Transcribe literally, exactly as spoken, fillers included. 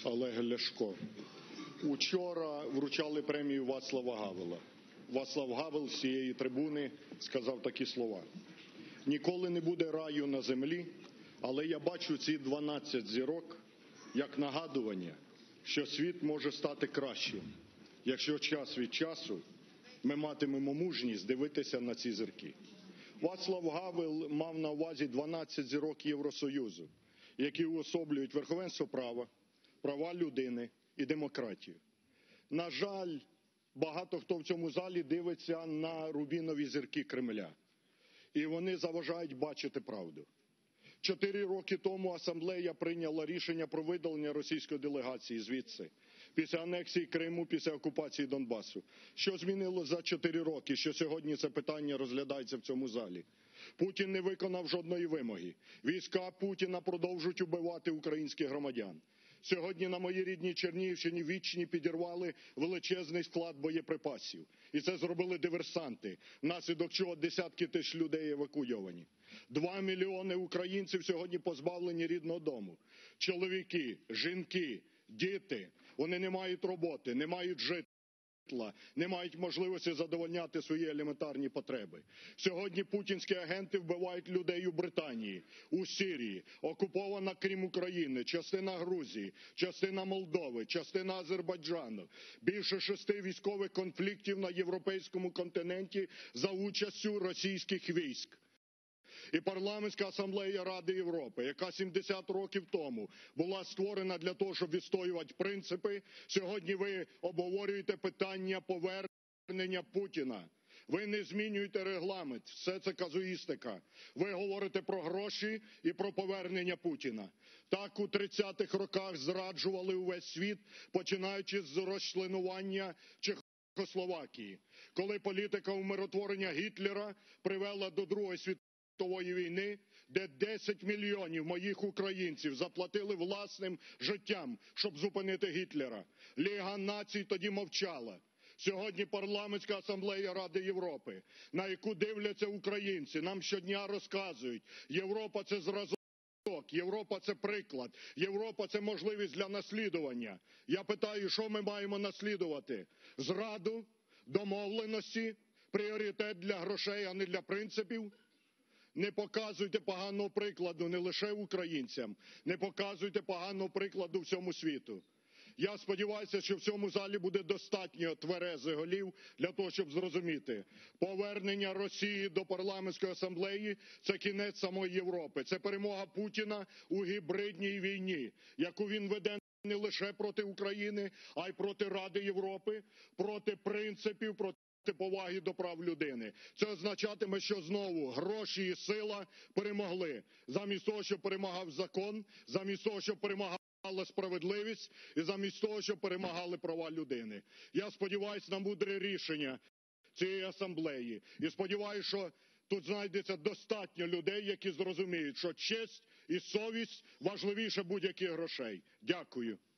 Олег Ляшко. Учора вручали премію Вацлава Гавела. Вацлав Гавел з цієї трибуни сказав такі слова: «Ніколи не буде раю на землі, але я бачу ці дванадцять зірок як нагадування, що світ може стати кращим, якщо час від часу ми матимемо мужність дивитися на ці зірки». Вацлав Гавел мав на увазі дванадцять зірок Євросоюзу, які уособлюють верховенство права, права людини і демократію. На жаль, багато хто в цьому залі дивиться на рубінові зірки Кремля, і вони заважають бачити правду. Чотири роки тому Асамблея прийняла рішення про видалення російської делегації звідси, після анексії Криму, після окупації Донбасу. Що змінило за чотири роки, що сьогодні це питання розглядається в цьому залі? Путін не виконав жодної вимоги. Війська Путіна продовжують убивати українських громадян. Сьогодні на моїй рідній Чернігівщині Вічні підірвали величезний склад боєприпасів. І це зробили диверсанти, внаслідок чого десятки тисяч людей евакуйовані. Два мільйони українців сьогодні позбавлені рідного дому. Чоловіки, жінки, діти, вони не мають роботи, не мають житла, не мають можливості задовольняти свої елементарні потреби. Сьогодні путінські агенти вбивають людей у Британії, у Сирії, окупована, крім України, частина Грузії, частина Молдови, частина Азербайджану. Більше шести військових конфліктів на європейському континенті за участю російських військ. І Парламентська асамблея Ради Європи, яка сімдесят років тому була створена для того, щоб відстоювати принципи, сьогодні ви обговорюєте питання повернення Путіна. Ви не змінюєте регламент, все це казуїстика. Ви говорите про гроші і про повернення Путіна. Так у тридцятих роках зраджували увесь світ, починаючи з розчленування Чехословакії, коли політика умиротворення Гітлера привела до Другої світової світової війни, де десять мільйонів моїх українців заплатили власним життям, щоб зупинити Гітлера. Ліга націй тоді мовчала. Сьогодні Парламентська асамблея Ради Європи, на яку дивляться українці, нам щодня розказують: Європа – це зразок, Європа – це приклад, Європа – це можливість для наслідування. Я питаю, що ми маємо наслідувати? Зраду, домовленості, пріоритет для грошей, а не для принципів? Не показуйте поганого прикладу не лише українцям, не показуйте поганого прикладу всьому світу. Я сподіваюся, що в цьому залі буде достатньо тверезих голів для того, щоб зрозуміти: повернення Росії до Парламентської асамблеї – це кінець самої Європи, це перемога Путіна у гібридній війні, яку він веде не лише проти України, а й проти Ради Європи, проти принципів, проти поваги до прав людини. Це означатиме, що знову гроші і сила перемогли. Замість того, щоб перемагав закон, замість того, щоб перемагала справедливість, і замість того, щоб перемагали права людини. Я сподіваюся на мудре рішення цієї асамблеї. І сподіваюся, що тут знайдеться достатньо людей, які зрозуміють, що честь і совість важливіше будь-яких грошей. Дякую.